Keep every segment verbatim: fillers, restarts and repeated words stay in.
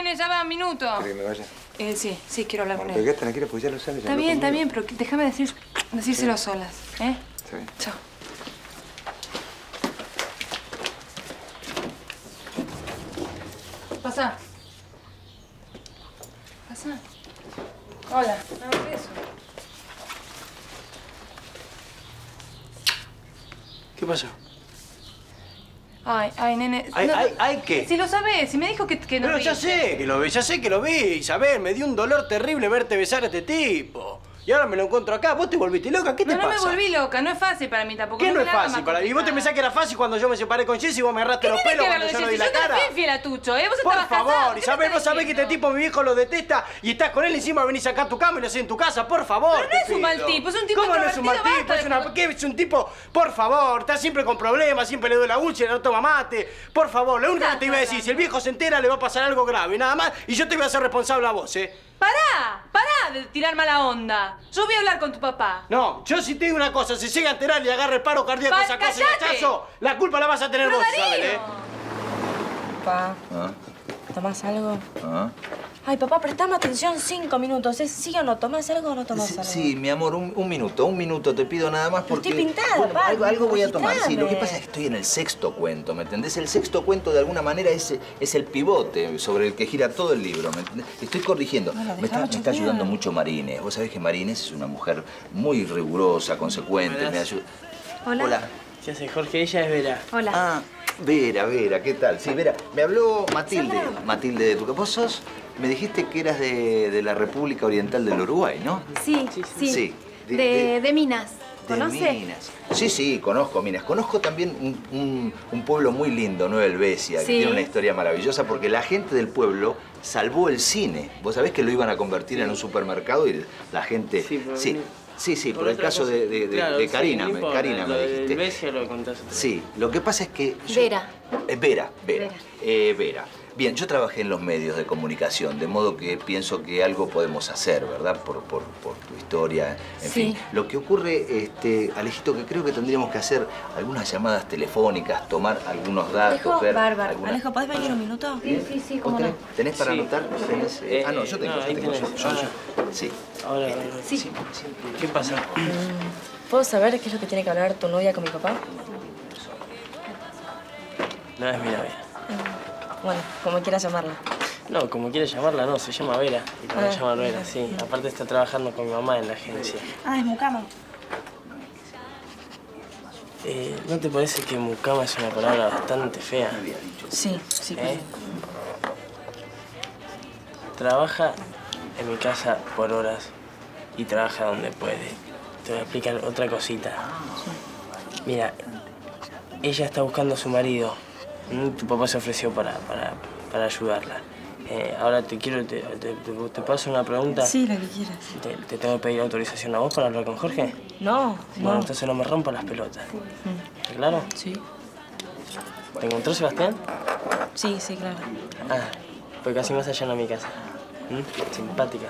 nene, ya va un minuto. ¿Quieres que me vaya? Eh, sí, sí, quiero hablar Bueno, con él. pero quédate tranquila porque ya lo sabes. Está bien, está bien, pero déjame decir, decírselo a solas, ¿eh? Está bien. Chao. Pasa. Pasa. Hola. Dame eso. ¿Qué pasó? Ay, ay, nene. Ay, no, ay, ay, ¿qué? Si lo sabés, si me dijo que, que no. Pero ya sé que lo vi, ya sé que lo vi, Isabel. Me dio un dolor terrible verte besar a este tipo. Y ahora me lo encuentro acá. ¿Vos te volviste loca? ¿Qué te no, pasa? No, me volví loca. No es fácil para mí tampoco. ¿Qué no, no es fácil para mí? ¿Y vos te pensás que era fácil cuando yo me separé con Jessy y vos me agarraste los pelos cuando yo no di la cara? Yo te fui infiel a Tucho, ¿eh? Vos Por estabas favor, casado. Isabel, vos sabés que este tipo, mi viejo, lo detesta y estás con él encima venís acá a tu cama y lo haces en tu casa. Por favor. Pero no es un mal tipo, es un tipo ¿Cómo no es un mal introvertido? tipo? Es Basta de- una... ¿Qué es un tipo? Por favor, está siempre con problemas, siempre le duele la úlcera, no toma mate. Por favor, lo único que te iba a decir, si el viejo se entera le va a pasar algo grave, nada más, y yo te voy a hacer responsable a vos, ¿eh? ¡Pará! ¡Pará de tirar mala onda! Yo voy a hablar con tu papá. No, yo si te digo una cosa, si llega a enterar y agarra el paro cardíaco, Pa- esa cosa y cállate. hachazo, la culpa la vas a tener Pero vos, Darío. Isabel, ¿eh? Papá, ¿Ah? ¿tomás algo? ¿Ah? Ay, papá, prestame atención cinco minutos. ¿Es sí o no? ¿Tomás algo o no tomás Sí, algo? sí, mi amor, un, un minuto, un minuto te pido nada más porque... estoy pintada, Bueno, papá, algo, algo voy a tomar, sí. agitame. Lo que pasa es que estoy en el sexto cuento, ¿me entendés? El sexto cuento de alguna manera es, es el pivote sobre el que gira todo el libro, ¿me entendés? Estoy corrigiendo. Bueno, me, está, déjame me está chusmear. ayudando mucho Marines. Vos sabés que Marines es una mujer muy rigurosa, consecuente, Buenas. me ayuda... Hola. Hola. ¿Qué hace Jorge? Ella es Vera. Hola. Ah, Vera, Vera, ¿qué tal? Sí, Vera, me habló Matilde, Sandra. Matilde de tu... Vos sos, me dijiste que eras de, de la República Oriental del Uruguay, ¿no? Sí, sí. Sí. De, de- de Minas. De ¿Conoce? Minas. Sí, sí, conozco Minas. Conozco también un, un- un pueblo muy lindo, Nueva Helvecia, que Sí. tiene una historia maravillosa porque la gente del pueblo salvó el cine. Vos sabés que lo iban a convertir en un supermercado y la gente... Sí, por sí, venir. sí, sí, por, Por el otra caso cosa. de, de- de- Claro, de sí, Karina, no me, importa, Karina lo me del dijiste. Helvecia lo contás otra vez. Sí, lo que pasa es que... yo- Vera. Eh, Vera, Vera. Vera. Eh, Vera. Bien, yo trabajé en los medios de comunicación, de modo que pienso que algo podemos hacer, ¿verdad? Por, por, por tu historia, en Sí. fin. Lo que ocurre, este, Alejito, que creo que tendríamos que hacer algunas llamadas telefónicas, tomar algunos datos, Alejo, ver... bárbaro. alguna- Alejo, ¿podés venir un minuto? Sí, sí, sí, ¿Vos cómo tenés, no. tenés para Sí. anotar? ¿Tenés, eh, Eh, ah, no, yo tengo, no, yo ahí tengo. tenés. yo- yo- Ah. sí. Ahora, ahora. Sí. ¿Qué pasa? ¿Puedo saber qué es lo que tiene que hablar tu novia con mi papá? No es mi novia. Bueno, como quieras llamarla. No, como quiere llamarla, no. Se llama Vera. Y la voy a Ah. llamar Vera, sí. Aparte está trabajando con mi mamá en la agencia. Ah, es mucama. Eh, ¿No te parece que mucama es una palabra bastante fea? Sí, sí. ¿Eh? Trabaja en mi casa por horas y trabaja donde puede. Te voy a explicar otra cosita. Mira, ella está buscando a su marido. Mm, Tu papá se ofreció para, para, para ayudarla. Eh, ahora te quiero, te, te, te, te puedo hacer una pregunta. Sí, la que quieras. Te, te tengo que pedir autorización a vos para hablar con Jorge. No, Bueno, no. entonces no me rompas las pelotas. ¿Está claro? Sí. ¿Te encontró Sebastián? Sí, sí, claro. Ah, pues casi más allá en mi casa. ¿Mm? Simpática.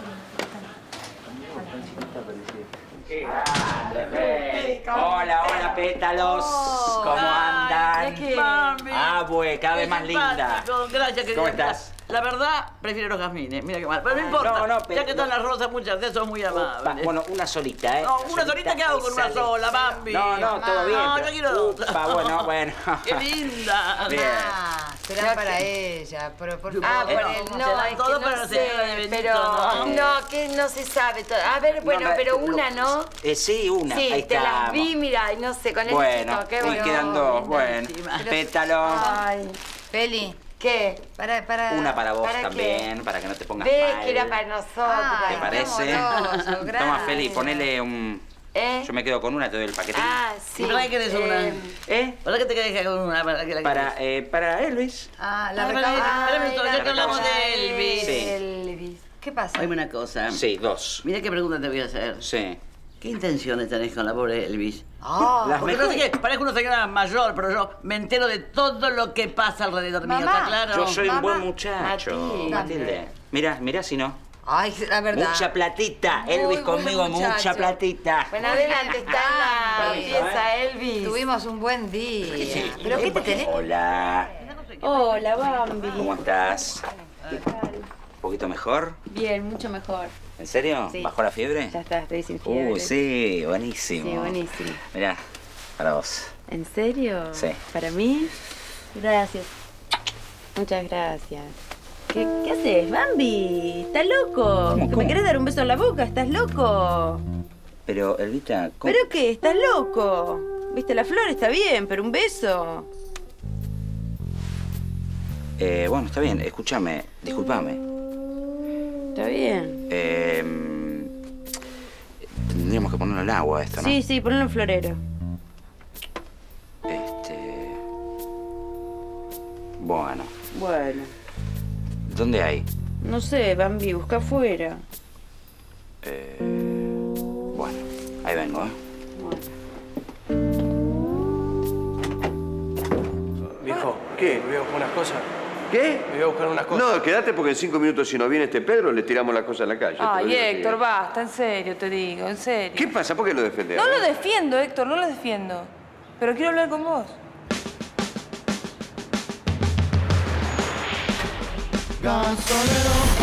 Hola, hola, pétalos. ¿Cómo andan? Mami. Ah, pues, cada vez Qué más linda. simpático. Gracias, querida. ¿Cómo estás? La verdad, prefiero los jazmines. Mira qué mal. Pero no importa. no, no, ya pero- que están las rosas, muchas veces son muy Upa, amables. bueno, una solita, ¿eh? No, una solita, ¿qué hago con una sale. sola, Bambi? No, no, todo bien. No, pero- yo quiero otra. Upa, bueno, bueno. ¡Qué linda! Bien. Ah, será para ella, pero por Ah, favor. por eh, el- no, será es que todo no para la sé, señora de Benito, pero ¿no? no, que no se sabe todo. A ver, bueno, No, pero lo- una, ¿no? Eh, sí, una. Sí, Ahí te las estamos. vi, mira, y no sé, con ese Bueno, chico, qué y bueno. quedan dos. Bueno, Lindísima. pétalos. Ay, Feli, ¿qué? Para, para, Una para vos ¿para también, qué? para que no te pongas Ve mal. que era para nosotros. ¿Te parece? amoroso, Toma, gracias. Feli, ponele un... ¿Eh? Yo me quedo con una, te doy el paquetín. Ah, sí. ¿Para qué querés una? eh, ¿Eh? ¿Para qué te querés con una? ¿Para qué la Para, querés? eh, para Elvis. Ah, la Ah, recauda. espérame, espérame, Ay, ya la que hablamos de recauda Elvis. Sí. Elvis. ¿Qué pasa? Oíme una cosa. Sí, dos. Mira qué pregunta te voy a hacer. Sí. ¿Qué intenciones tenés con la pobre Elvis? Ah, Las Porque no sé mejores. qué, parezco una señora mayor, pero yo me entero de todo lo que pasa alrededor mío, Mamá, ¿está claro? Yo soy Mamá, un buen muchacho, Matilde. Matilde. Mirá, mirá si no. Ay, la verdad. Mucha platita. Muy Elvis buen conmigo, muchacho. mucha platita. Bueno, adelante, está en la Ay, pieza, Elvis. Tuvimos un buen día. Sí. ¿Pero qué te tenés? Hola. Hola, Bambi. ¿Cómo estás? ¿Qué tal? poquito mejor? Bien, mucho mejor. ¿En serio? Sí. ¿Bajó la fiebre? Ya está, estoy sin fiebre. Uh, sí, buenísimo. Sí, buenísimo. Mirá, para vos. ¿En serio? Sí. ¿Para mí? Gracias. Muchas gracias. ¿Qué, qué haces, Bambi? ¿Estás loco? ¿Cómo, cómo? ¿Me querés dar un beso en la boca? ¿Estás loco? Pero, Elvita, ¿cómo? ¿Pero qué? ¿Estás loco? Viste, la flor está bien, pero un beso. Eh, bueno, está bien, escúchame, discúlpame. Está bien. Eh, tendríamos que ponerlo al agua esto, ¿no? Sí, sí, ponlo en florero. Este... Bueno. Bueno. ¿Dónde hay? No sé, Bambi, busca afuera. Eh... Bueno, ahí vengo, ¿eh? Viejo, ¿Qué? me voy a buscar unas cosas. ¿Qué? Me voy a buscar unas cosas. No, quédate porque en cinco minutos si no viene este Pedro le tiramos las cosas en la calle. Ay, Te lo digo así, Héctor, ¿eh? basta, en serio te digo, en serio. ¿Qué pasa? ¿Por qué lo defendés? No lo defiendo, Héctor, no lo defiendo. Pero quiero hablar con vos. Gasolero.